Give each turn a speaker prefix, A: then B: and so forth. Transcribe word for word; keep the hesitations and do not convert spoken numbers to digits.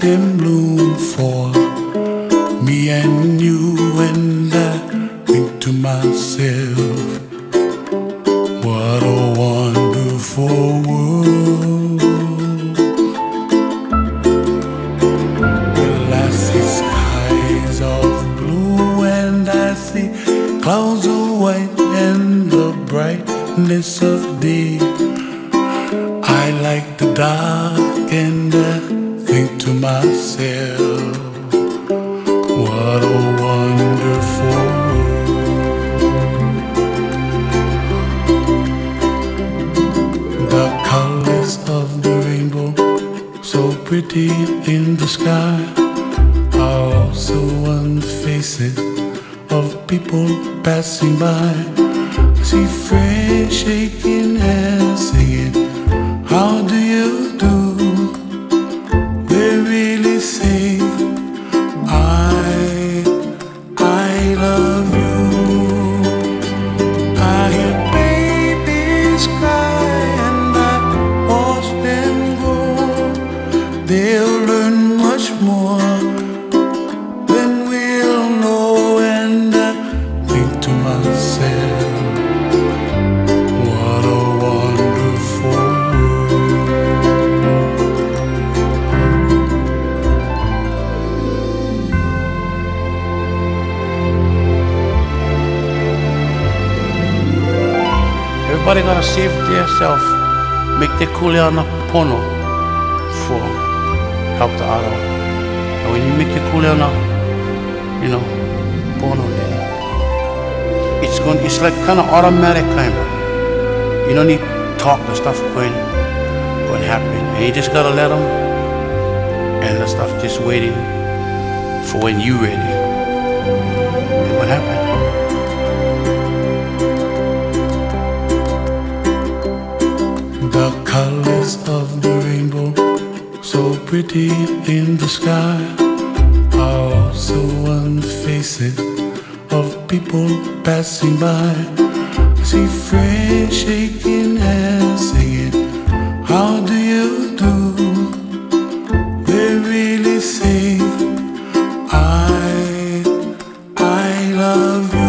A: them bloom for me and you, and I think to myself, what a wonderful world. Well, I see skies of blue and I see clouds of white and the brightness of day. I like the dark and I think to myself, what a wonderful world. The colors of the rainbow, so pretty in the sky, are also on the faces of people passing by. I see friends shaking hands, singing, how do you do? They really say, I, I love you. I hear babies cry and I watch them go. They'll learn much more than we'll know, and I think to myself, what a wonderful world.
B: Everybody gotta save themselves, make their kuleana pono for help the other. And when you make your kuleana, you know, pono then it's going, it's like kind of automatic kind of. You don't need to talk, the stuff going, going to happen. And you just gotta let them, and the stuff just waiting for when you ready. And what happened?
A: The colors of the rainbow, so pretty in the sky, are also on the faces of people passing by. I see friends shaking hands, singing, how do you do? They really say, I, I love you.